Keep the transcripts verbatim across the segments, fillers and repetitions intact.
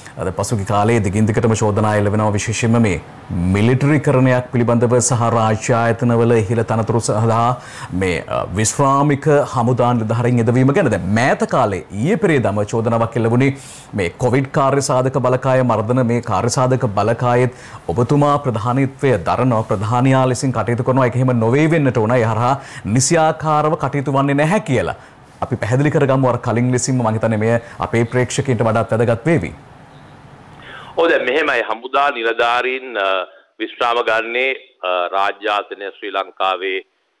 අද පසුගිය කාලයේ දිගින් දිගටම චෝදනා එළවෙනවා විශේෂයෙන්ම මේ මිලිටරිකරණයක් පිළිබඳව සහ රාජ්‍ය ආයතනවල ඉහළ තනතුරු සඳහා මේ විශ්‍රාමික හමුදා නිලධාරීන් යොදවීම ගැන දැන් මෑත කාලේ ඊයේ පෙරේදම චෝදනාවක් එළවුණේ මේ කොවිඩ් කාර්යසාධක බලකාය මර්ධන මේ කාර්යසාධක බලකායෙත් ඔබතුමා ප්‍රධානීත්වය දරන ප්‍රධානියා ලෙසින් කටයුතු කරනවා ඒක එහෙම නොවේ වෙන්නට ඕන ඒ හරහා නිසියාකාරව කටයුතු වන්නේ නැහැ කියලා අපි පැහැදිලි කරගමු අර කලින් ලෙසින්ම මම හිතන්නේ මේ අපේ ප්‍රේක්ෂකයන්ට වඩාත් වැදගත් වේවි. ඔව් දැන් මෙහෙමයි හමුදා නිලධාරීන් විශ්‍රාම ගන්නේ රාජ්‍ය ආයතන ශ්‍රී ලංකාවේ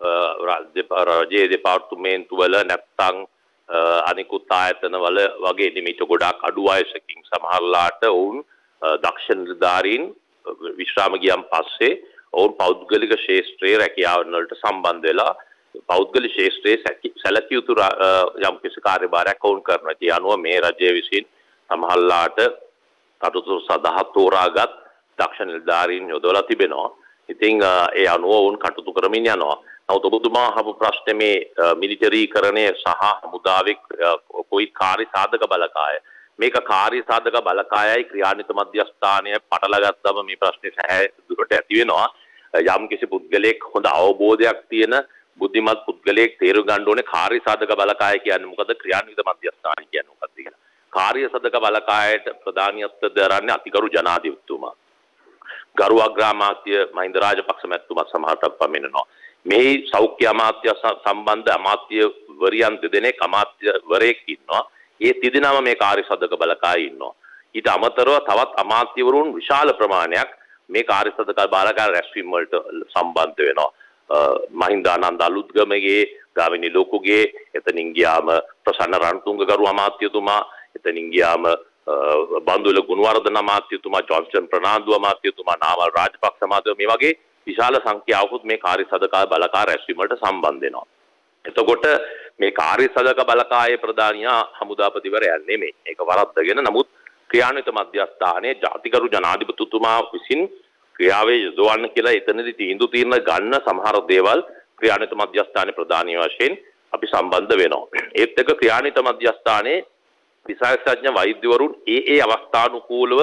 රාජ්‍ය දෙපාර්තමේන්තු වල නැත්නම් අනිකුත් ආයතන වල වගේ නිමිට ගොඩාක් අඩු වයසකින් සමහරලාට ඔවුන් දක්ෂ නිලධාරීන් විශ්‍රාම ගියන් පස්සේ ඔවුන් පෞද්ගලික ශාස්ත්‍රයේ රැකියාවන් වලට සම්බන්ධ වෙලා පෞද්ගලික ශාස්ත්‍රයේ සැලකිය යුතු යම් කිසි කාර්යභාරයක් ඔවුන් කරනවා. ඒ අනුව මේ රජය විසින් සමහරලාට කටයුතු සඳහා තෝරාගත් දක්ෂ නිලධාරීන් යොදවලා තිබෙනවා. ඉතින් ඒ අනුව වුන් කටයුතු කරමින් යනවා. නමුත් ඔබතුමා අහපු ප්‍රශ්නේ මේ මිලිටරීකරණය සහ හමුදාවේ කොයි කාර්ය සාධක බලකාය මේක කාර්ය සාධක බලකායයි ක්‍රියාන්විත මධ්‍යස්ථානය පටලගත්තම මේ ප්‍රශ්නේ සැහැ දුරට ඇති වෙනවා. යම් කිසි පුද්ගලයෙක් හොඳ අවබෝධයක් තියෙන බුද්ධිමත් පුද්ගලයෙක් තේරුම් ගන්න ඕනේ කාර්ය සාධක බලකාය කියන්නේ මොකද ක්‍රියාන්විත මධ්‍යස්ථානය කියන්නේ මොකක්ද කියලා. කාර්ය සාධක බලකායට ප්‍රධානියත්ව දරන්නේ අතිගරු ජනාධිපතිතුමා. ගරු අග්‍රාමාත්‍ය මහින්ද රාජපක්ෂ මැතිතුමා සමහරට පමිනනවා. මේ සෞඛ්‍ය අමාත්‍ය සම්බන්ධ අමාත්‍යවරියන් දෙදෙනෙක් අමාත්‍යවරයෙක් ඉන්නවා. ඒ තිදෙනාම මේ කාර්ය සාධක බලකායේ ඉන්නවා. ඊට අමතරව තවත් අමාත්‍යවරුන් විශාල ප්‍රමාණයක් මේ කාර්ය සාධක බලකාය රැස්වීම වලට සම්බන්ධ වෙනවා. මහින්දානන්ද අලුත්ගමගේ ගාමිණී ලෝකුගේ එතනින් ගියාම ප්‍රසන්න රණතුංග ගරු අමාත්‍යතුමා එතනින් ගියාම බන්දුල ගුණවර්ධන අමාත්‍යතුමා ජොන්සන් ප්‍රනාන්දු අමාත්‍යතුමා නාමල් රාජපක්ෂ අමාත්‍යතුමා මේ වගේ විශාල සංඛ්‍යාවකුත් මේ කාර්ය සාධක බලකාය රැස්වීම වලට සම්බන්ධ වෙනවා. එතකොට මේ කාර්ය සාධක බලකායේ ප්‍රධානියා හමුදාපතිවරයා නෙමෙයි. ඒක වරද්දගෙන නමුත් ක්‍රියාන්විත මධ්‍යස්ථානයේ ජාතිකරු ජනාධිපතිතුමා විසින් ක්‍රියාවේ යොදවන්න කියලා එතනදී තීන්දුව తీරන ගන්න සමහර දේවල් ක්‍රියාන්විත මධ්‍යස්ථානයේ ප්‍රධානී වශයෙන් අපි සම්බන්ධ වෙනවා. ඒත් එක ක්‍රියාන්විත මධ්‍යස්ථානයේ විශේෂඥ වෛද්‍යවරුන් ඒ ඒ අවස්ථානුකූලව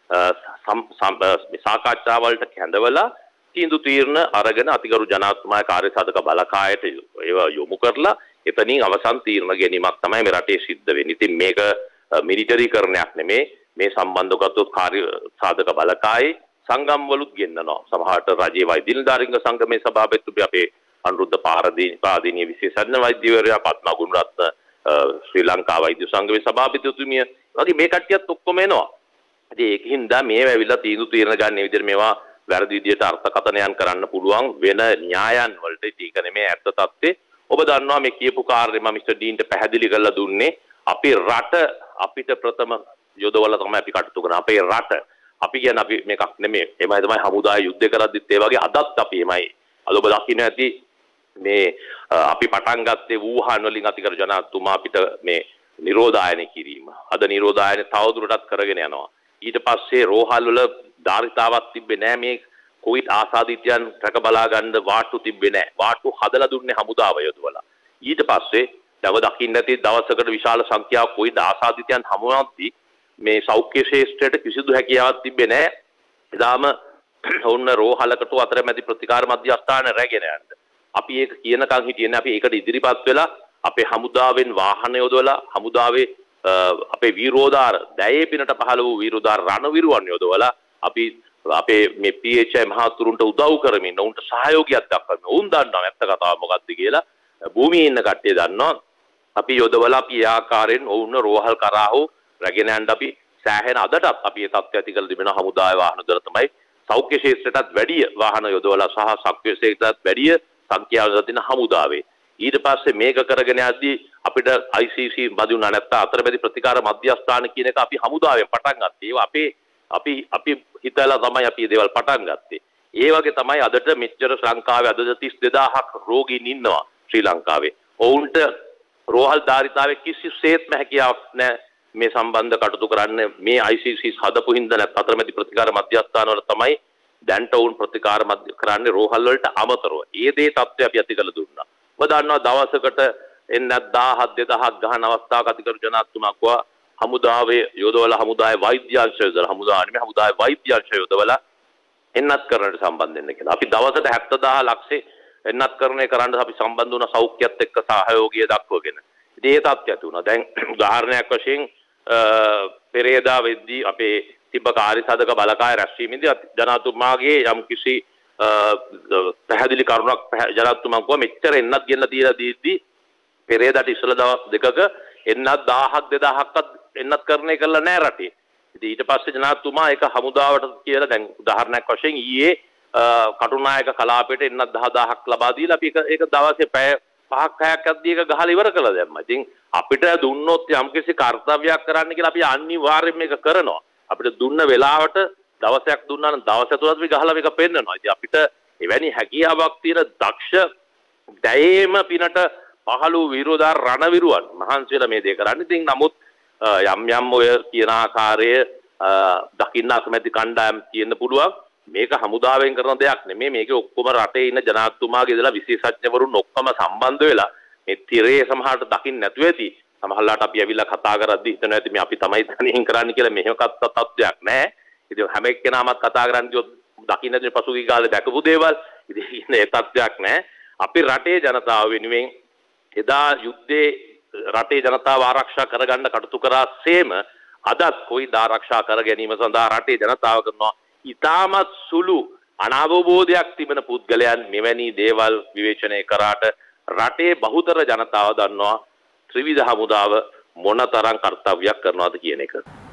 සාකච්ඡා වලට කැඳවලා තීන්දුව తీරන අරගෙන අතිගරු ජනාධිපතිතුමාගේ කාර්ය සාධක බලකායට ඒවා යොමු කරලා එතනින් අවසන් තීරණ ගැනීමක් තමයි මේ රටේ සිද්ධ වෙන්නේ. ඉතින් මේක මිලිටරීකරණයක් නෙමේ. මේ සම්බන්ධව ගත්තොත් කාර්ය සාධක බලකායේ සංගම් වලුත් ගෙන්නනවා. සමහරට රජයේ වෛද්‍ය නිලධාරීන්ගේ සංගමේ සභාපතිතුමා අපේ අනුරුද්ධ පාරදීනීය විශේෂඥ වෛද්‍යවරයා පද්මා ගුණරත්න ශ්‍රී ලංකා වෛද්‍ය සංගමේ සභාපතිතුමිය වගේ මේ කට්ටියත් ඔක්කොම එනවා. ඉතින් ඒකින්ද මේ වැවිලා තීන්දුව తీරන ගන්න විදිහට මේවා වැරදි විදිහට අර්ථකථනයන් කරන්න පුළුවන් වෙන න්‍යායන් වලට ඒක නෙමෙයි ඇත්ත තත්ත්වේ. ඔබ දන්නවා මේ කියපු කාර්යය මම මිස්ටර් ඩීන්ට පැහැදිලි කරලා දුන්නේ අපේ රට අපිට ප්‍රථම යොදවලා තමයි අපි කටයුතු කරන්නේ. අපේ රට අපි කියන්නේ අපි මේකක් නෙමෙයි. එමය තමයි හමුදාය යුද්ධ කරද්දිත් ඒ වගේ අදත් අපි එමය. අද ඔබ දකින්න ඇති මේ අපි පටන් ගත්තේ වූහාන් වලින් අතිගරු ජනාධිපතිතුමා අපිට මේ නිරෝධායන කිරීම. අද නිරෝධායන තවදුරටත් කරගෙන යනවා. ඊට පස්සේ රෝහල් වල ධාරිතාවක් තිබ්බේ නැහැ මේ කොවිඩ් ආසාදිතයන් රැක බලා ගන්න වාට්ටු තිබ්බේ නැහැ. වාට්ටු හදලා දුන්නේ හමුදාව යොදවලා. ඊට පස්සේ දව දකින්න ඇති දවසකට විශාල සංඛ්‍යාවක් කොවිඩ් ආසාදිතයන් හමුවද්දී මේ සෞඛ්‍ය ශාස්ත්‍රයට කිසිදු හැකියාවක් තිබ්බේ නැහැ. එදාම ඔන්න රෝහලකට අතරමැදි ප්‍රතිකාර මධ්‍යස්ථාන රැගෙන යන්න. අපි ඒක කියනකම් හිටියනේ අපි ඒකට ඉදිරිපත් වෙලා අපේ හමුදාවෙන් වාහන යොදවලා හමුදාවේ අපේ වීරෝදාර දැයේ පිනට පහළ වූ වීරෝදාර රණවිරුවන් යොදවලා අපි අපේ මේ පී එච් ආයි මහතුරුන්ට උදව් කරමින් උන්ට සහයෝගයක් දක්වමින් උන් දන්නවා ඇත්ත කතාව මොකක්ද කියලා භූමියේ ඉන්න කට්ටිය දන්නවා අපි යොදවලා අපි ඒ ආකාරයෙන් ඔවුන්ව රෝහල් කරා හෝ රැගෙන යන්න අපි සෑහෙන අදටත් අපි ඒ තත්ත්වය ඇති කරලා තිබෙන හමුදාවේ වාහන දර තමයි සෞඛ්‍ය ශාස්ත්‍රයටත් වැඩිය වාහන යොදවලා සහ සෞඛ්‍ය ශාස්ත්‍රයටත් වැඩිය සංඛ්‍යාව තියෙන හමුදාවේ ඊට පස්සේ මේක කරගෙන යද්දී අපිට ආයි සී සී බඳුනා නැත්නම් අතරමැදි ප්‍රතිකාර මධ්‍යස්ථාන කියන එක අපි හමුදාවෙන් පටන් ගත්තා. ඒවා අපේ අපි අපි හිතලා තමයි අපි මේ දේවල් පටන් ගත්තේ. ඒ වගේ තමයි අදට මෙච්චර ශ්‍රී ලංකාවේ අද තිස් දෙදාහක් රෝගීන් ඉන්නවා ශ්‍රී ලංකාවේ. ඔවුන්ට රෝහල් ධාරිතාවේ කිසිසේත්ම හැකියාවක් නැහැ මේ සම්බන්ධ කටයුතු කරන්න. මේ ආයි සී සී හදපු හින්දා නැත්නම් අතරමැදි ප්‍රතිකාර මධ්‍යස්ථාන වල තමයි දැන්ට ඔවුන් ප්‍රතිකාර මධ්‍ය කරන්නේ රෝහල් වලට අමතරව. ඒ දේ තත්ත්වය අපි ඇති කළ දුන්නා. ඔබ දන්නවා දවසකට එන්න දහහක් දෙදහක් ගහන අවස්ථාවක අතිකරු ජනාධිපතිතුමා කිව්වා හමුදාවේ යොදවලා හමුදාවේ වෛද්‍යාංශ යොදවලා හමුදාවේ නෙමෙයි හමුදාවේ වෛද්‍යාංශ යොදවලා එන්නත් කරන්නට සම්බන්ධ වෙන්න කියලා. අපි දවසට හැත්තෑ දහස් ලක්ෂේ එන්නත් කරණය කරන්න අපි සම්බන්ධ වුණ සෞඛ්‍යයත් එක්ක සහයෝගය දක්වගෙන. ඉතින් ඒ තත්ත්වය ඇති වුණා. දැන් උදාහරණයක් වශයෙන් පෙරේදා වෙද්දී අපේ තිබ්බ කාර්යසාධක බලකාය රැස්වීමේදී ජනාධිපතිතුමාගේ යම් කිසි පැහැදිලි කරුණක් ජනාධිපතිතුමා කිව්වා මෙච්චර එන්නත් ගෙන්න තියලා දීද්දී පෙරේදාට ඉස්සෙල්ලා දවස් දෙකක එන්නත් දහයක් දෙදහයක්වත් එන්නත් කරණය කළා නෑ රටේ. ඉතින් ඊට පස්සේ ජනාධිපතිතුමා ඒක හමුදාවට කියලා දැන් උදාහරණයක් වශයෙන් ඊයේ කටුනායක කලාපයට එන්නත් දහදහයක් ලබා දීලා අපි ඒක ඒක දවසේ පැය පහක් හයක් අද්දී ඒක ගහලා ඉවර කළා දැම්මා. ඉතින් අපිට දුන්නොත් යම්කිසි කාර්යයක් කරන්න කියලා අපි අනිවාර්යයෙන් මේක කරනවා. අපිට දුන්න වෙලාවට දවසක් දුන්නා නම් දවස් තුනක් අපි ගහලා මේක පෙන්නනවා. ඉතින් අපිට එවැනි හැකියාවක් තියෙන දක්ෂ දැයේම පිනට පහළ වූ විරෝධා රණවිරුවන් මහන්සි වෙලා මේ දේ කරන්නේ. ඉතින් නමුත් යම් යම් ඔය කියන ආකාරයේ දකින්න අකමැති කණ්ඩායම් තියෙන්න පුළුවන්. මේක හමුදාවෙන් කරන දෙයක් නෙමෙයි. මේකේ ඔක්කොම රටේ ඉන්න ජනාධිපතිතුමාගේ ඉඳලා විශේෂඥවරුන් ඔක්කොම සම්බන්ධ වෙලා මේ තිරේ සමහරට දකින්න නැතුව ඇති. සමහරලාට අපි ඇවිල්ලා කතා කරද්දී හිතනවා ඇති මේ අපි තමයි තනියෙන් කරන්නේ කියලා මෙහෙමකත් තත්ත්වයක් නැහැ. ඉතින් හැම එක්කෙනාමත් කතා කරන්නේ කිව්වොත් දකින්න දෙන පසුගිය කාලේ දැකපු දේවල්. ඉතින් ඒ තත්ත්වයක් නැහැ. අපි රටේ ජනතාව වෙනුවෙන් එදා යුද්ධේ රටේ ජනතාව ආරක්ෂා කරගන්න කටයුතු කරා සේම අදත් කොයිද ආරක්ෂා කර ගැනීම සඳහා රටේ ජනතාව කරනවා ඉතාමත් සුළු අනවබෝධයක් තිබෙන පුද්ගලයන් මෙවැනි දේවල් විවේචනය කරාට රටේ බහුතර ජනතාව දන්නවා ත්‍රිවිධ හමුදාව මොනතරම් කර්තව්‍යයක් කරනවද කියන එක.